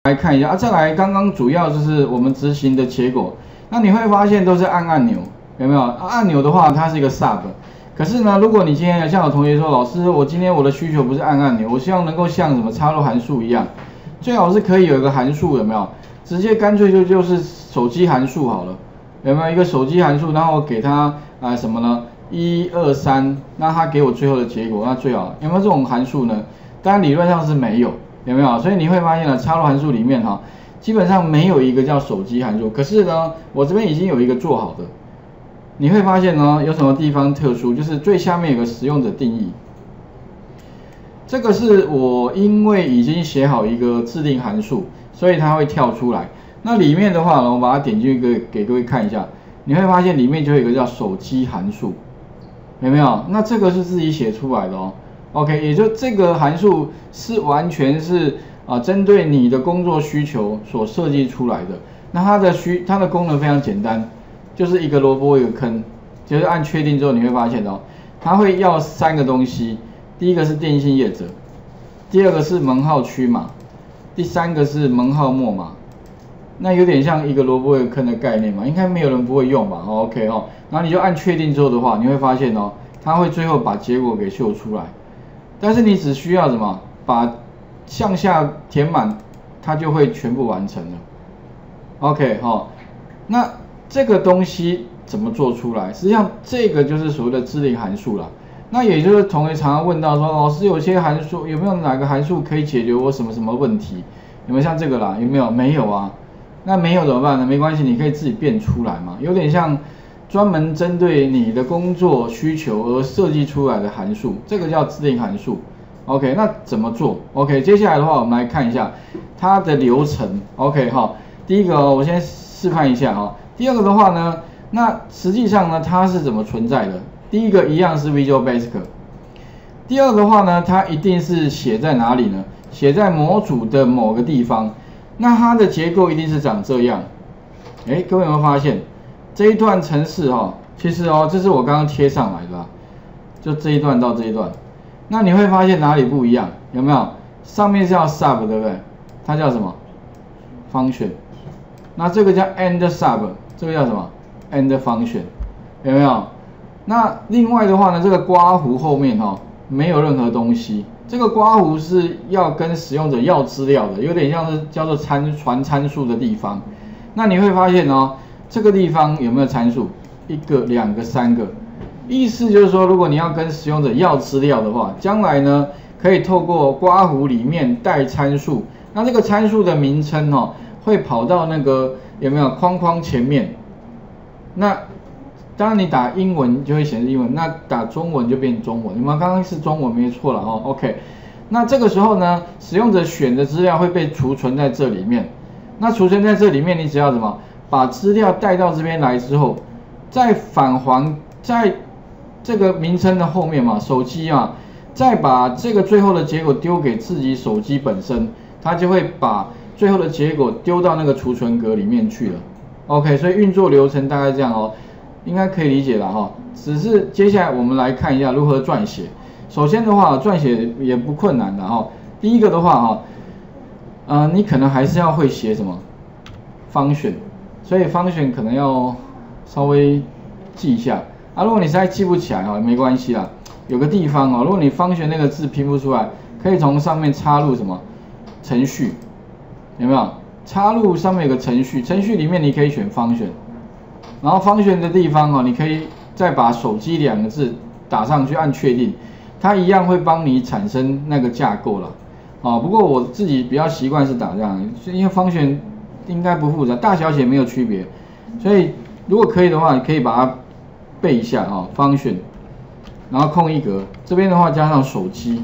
来看一下啊，再来刚刚主要就是我们执行的结果。那你会发现都是按按钮，有没有？按钮的话，它是一个 sub。可是呢，如果你今天像有同学说，老师，我今天我的需求不是按按钮，我希望能够像什么插入函数一样，最好是可以有一个函数，有没有？直接干脆就是手机函数好了，有没有一个手机函数？然后我给它什么呢？1、2、3，那它给我最后的结果，那最好有没有这种函数呢？当然理论上是没有。有没有？所以你会发现呢，插入函数里面哈，基本上没有一个叫手机函数。可是呢，我这边已经有一个做好的，你会发现呢，有什么地方特殊？就是最下面有个使用者定义，这个是我因为已经写好一个自定函数，所以它会跳出来。那里面的话呢，我把它点进去给各位看一下，你会发现里面就有一个叫手机函数，有没有？那这个是自己写出来的哦。OK， 也就这个函数是完全是针对你的工作需求所设计出来的。那它的功能非常简单，就是一个萝卜一个坑，就是按确定之后你会发现哦，它会要3个东西，第一个是电信业者，第二个是门号区码，第3个是门号末码。那有点像一个萝卜一个坑的概念嘛，应该没有人不会用吧？OK 哦，然后你就按确定之后的话，你会发现哦，它会最后把结果给秀出来。但是你只需要什么？把向下填满，它就会全部完成了。OK 哈，那这个东西怎么做出来？实际上这个就是所谓的自定函数啦。那也就是同学常常问到说，老师有些函数有没有哪个函数可以解决我什么什么问题？有没有像这个啦？有没有？没有啊。那没有怎么办呢？没关系，你可以自己变出来嘛。有点像专门针对你的工作需求而设计出来的函数，这个叫自定函数。OK， 那怎么做 ？OK， 接下来的话，我们来看一下它的流程。OK 哈，第一个我先示范一下哈。第二个的话呢，那实际上呢，它是怎么存在的？第一个一样是 Visual Basic， 第二个的话呢，它一定是写在哪里呢？写在模组的某个地方。那它的结构一定是长这样。各位有没有发现？这一段程式其实这是我刚刚贴上来的啦，就这一段到这一段。那你会发现哪里不一样？有没有？上面是叫 sub， 对不对？它叫什么 ？function。那这个叫 end sub， 这个叫什么 ？end function， 有没有？那另外的话呢，这个刮弧后面没有任何东西。这个刮弧是要跟使用者要资料的，有点像是叫做传参数的地方。那你会发现这个地方有没有参数？1个、2个、3个。意思就是说，如果你要跟使用者要资料的话，将来呢可以透过刮弧里面带参数。那这个参数的名称会跑到那个有没有框框前面？那当然你打英文就会显示英文，那打中文就变中文。你们刚刚是中文没错了OK， 那这个时候呢，使用者选的资料会被储存在这里面。那储存在这里面，你只要什么？把资料带到这边来之后，再返还在这个名称的后面嘛，手机嘛，再把这个最后的结果丢给自己手机本身，它就会把最后的结果丢到那个储存格里面去了。OK， 所以运作流程大概这样应该可以理解了只是接下来我们来看一下如何撰写。首先的话，撰写也不困难的第一个的话你可能还是要会写什么 function， 所以 function 可能要稍微记一下如果你实在记不起来没关系啦，有个地方如果你 function 那个字拼不出来，可以从上面插入什么程序，有没有？插入上面有个程序，程序里面你可以选 function， 然后 function 的地方你可以再把手机2个字打上去，按确定，它一样会帮你产生那个架构了。不过我自己比较习惯是打这样，因为function应该不复杂，大小写没有区别，所以如果可以的话，你可以把它背一下function， 然后空一格，这边的话加上手机。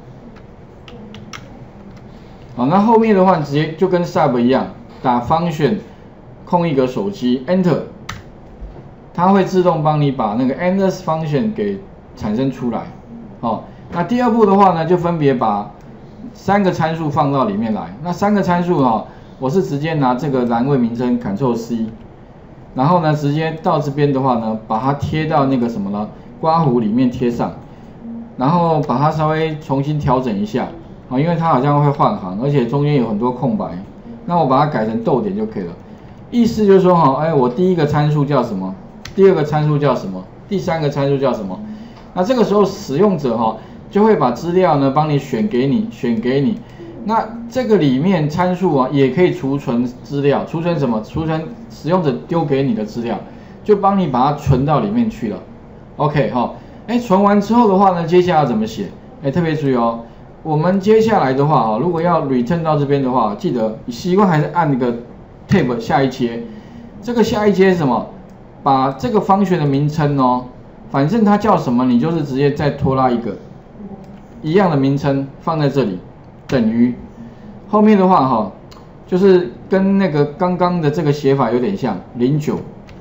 那后面的话直接就跟 sub 一样，打 function 空一格手机 enter， 它会自动帮你把那个 end function 给产生出来。那第二步的话呢，就分别把3个参数放到里面来。那3个参数我是直接拿这个栏位名称 Ctrl C， 然后呢直接到这边的话呢，把它贴到那个什么呢刮弧里面贴上，然后把它稍微重新调整一下因为它好像会换行，而且中间有很多空白那我把它改成逗点就可以了。意思就是说哈，哎，我第一个参数叫什么，第二个参数叫什么，第三个参数叫什么？那这个时候使用者哈就会把资料呢帮你选给你。那这个里面参数啊也可以储存资料，储存什么？储存使用者丢给你的资料，就帮你把它存到里面去了。OK 哈，哎，存完之后的话呢，接下来要怎么写？哎，特别注意哦，我们接下来的话哈，如果要 return 到这边的话，记得你习惯还是按那个 tab 下一阶。这个下一阶是什么？把这个function的名称哦，反正它叫什么，你就是直接再拖拉一个一样的名称放在这里。等于后面的话哈，就是跟那个刚刚的这个写法有点像09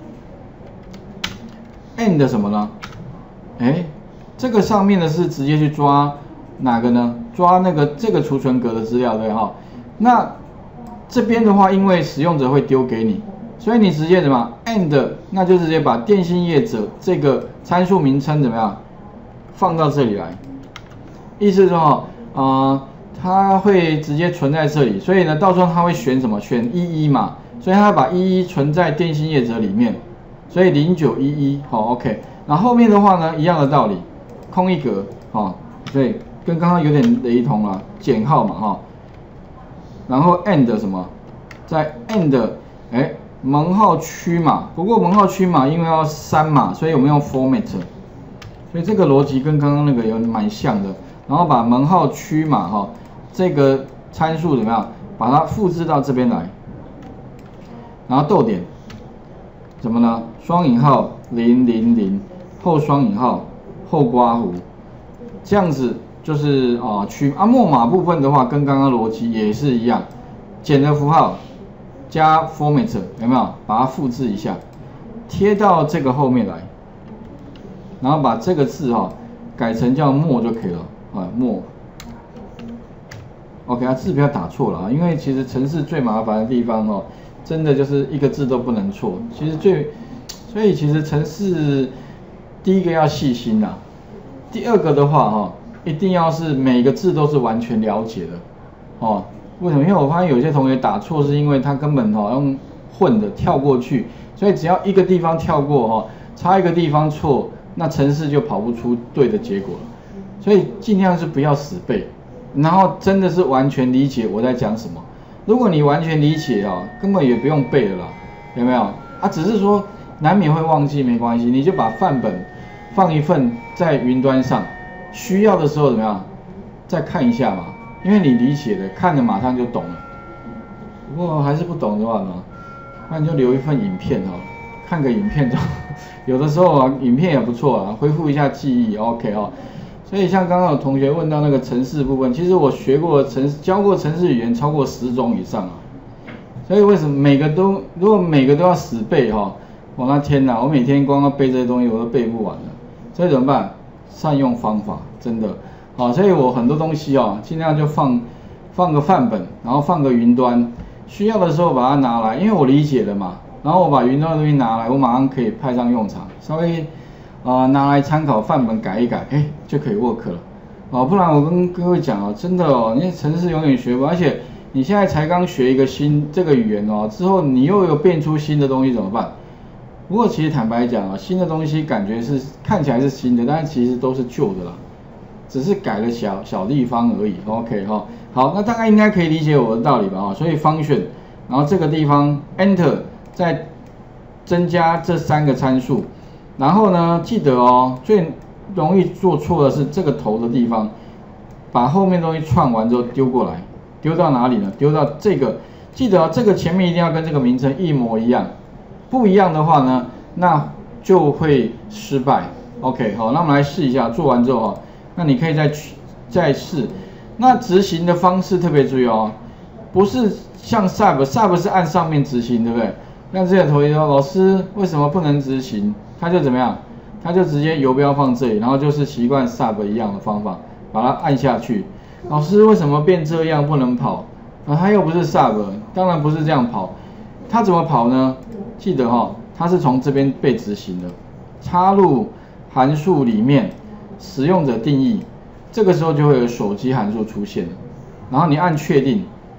end 什么呢？哎，这个上面的是直接去抓哪个呢？抓那个这个储存格的资料对哈。那这边的话，因为使用者会丢给你，所以你直接怎么 end， 那就直接把电信业者这个参数名称怎么样放到这里来，意思是说它会直接存在这里，所以呢，到时候它会选什么？选11嘛，所以它把11存在电信业者里面，所以0911好 OK。然后后面的话呢，一样的道理，空一格所以跟刚刚有点雷同了，减号嘛然后 end 什么？在 end 门号区码，不过门号区码因为要删码，所以我们用 format， 所以这个逻辑跟刚刚那个有蛮像的。然后把门号区码这个参数怎么样？把它复制到这边来，然后逗点，怎么呢？双引号000后双引号后刮弧，这样子就是末码部分的话，跟刚刚逻辑也是一样，减的符号加 format 有没有？把它复制一下，贴到这个后面来，然后把这个字改成叫末就可以了末。OK 字不要打错了因为其实程式最麻烦的地方真的就是一个字都不能错。所以其实程式第一个要细心第二个的话一定要是每个字都是完全了解的为什么？因为我发现有些同学打错是因为他根本用混的跳过去，所以只要一个地方跳过差一个地方错，那程式就跑不出对的结果了。所以尽量是不要死背，然后真的是完全理解我在讲什么。如果你完全理解根本也不用背了啦，有没有？只是说难免会忘记，没关系，你就把范本放一份在云端上，需要的时候怎么样，再看一下嘛。因为你理解的，看了马上就懂了。不过还是不懂的话呢，那你就留一份影片看个影片有的时候影片也不错恢复一下记忆 OK 所以像刚刚有同学问到那个程式部分，其实我教过程式语言超过10种以上所以为什么如果每个都要死背我那天我每天光要背这些东西我都背不完了。所以怎么办？善用方法，真的所以我很多东西尽量就放个范本，然后放个云端，需要的时候把它拿来，因为我理解了嘛，然后我把云端的东西拿来，我马上可以派上用场，稍微拿来参考范本改一改，就可以 work 了不然我跟各位讲真的你程式永远学不，而且你现在才刚学一个这个语言之后你又有变出新的东西怎么办？不过其实坦白讲新的东西感觉是看起来是新的，但是其实都是旧的啦，只是改了小地方而已 OK 好，那大概应该可以理解我的道理吧所以function，然后这个地方 enter 再增加这3个参数。然后呢，记得最容易做错的是这个头的地方，把后面东西串完之后丢过来，丢到哪里呢？丢到这个，记得这个前面一定要跟这个名称一模一样，不一样的话呢，那就会失败。OK， 好，那我们来试一下，做完之后那你可以再试。那执行的方式特别注意不是像 sub 是按上面执行，对不对？那这个同学说，老师为什么不能执行？他就怎么样？他就直接游标放这里，然后就是习惯 sub 一样的方法，把它按下去。老师为什么变这样不能跑？他又不是 sub， 当然不是这样跑。他怎么跑呢？记得他是从这边被执行的，插入函数里面，使用者定义，这个时候就会有手机函数出现了，然后你按确定，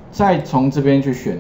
再从这边去选，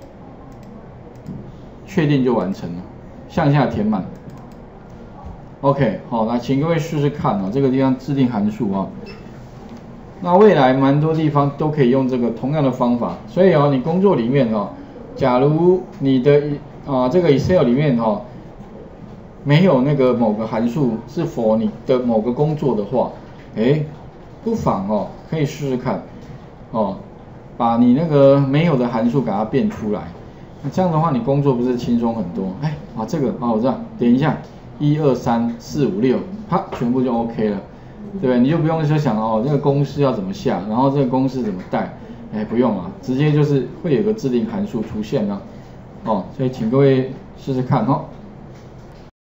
确定就完成了，向下填满。OK， 好，那请各位试试看啊，这个地方制定函数啊。那未来蛮多地方都可以用这个同样的方法，所以你工作里面假如你的这个 Excel 里面没有那个某个函数是for你的某个工作的话，不妨可以试试看把你那个没有的函数给它变出来，那这样的话你工作不是轻松很多？这个我知道，点一下1、2、3、4、5、6，啪，全部就 OK 了。对不对？你就不用说想这个公式要怎么下，然后这个公式怎么带，不用啊，直接就是会有个制定函数出现了，所以请各位试试看